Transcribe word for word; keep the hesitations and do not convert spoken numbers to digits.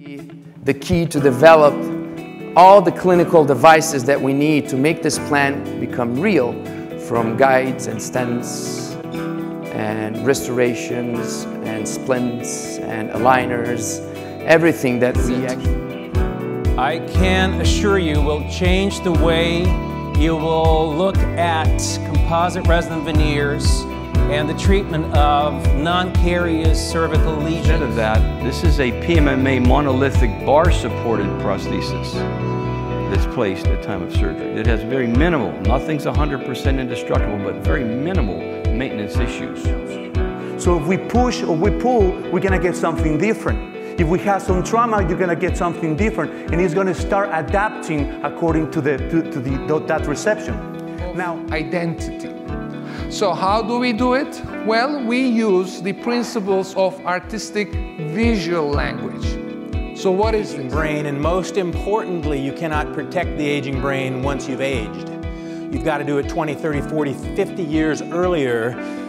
The key to develop all the clinical devices that we need to make this plan become real, from guides and stents and restorations and splints and aligners, everything that we actually... I can assure you will change the way you will look at composite resin veneers and the treatment of non-carious cervical lesions. Instead of that, this is a P M M A monolithic bar-supported prosthesis that's placed at the time of surgery. It has very minimal, nothing's one hundred percent indestructible, but very minimal maintenance issues. So if we push or we pull, we're gonna get something different. If we have some trauma, you're gonna get something different, and it's gonna start adapting according to, the, to, to the, that reception. Now, identity. So how do we do it? Well, we use the principles of artistic visual language. So what is this? Brain, and most importantly, you cannot protect the aging brain once you've aged. You've got to do it twenty, thirty, forty, fifty years earlier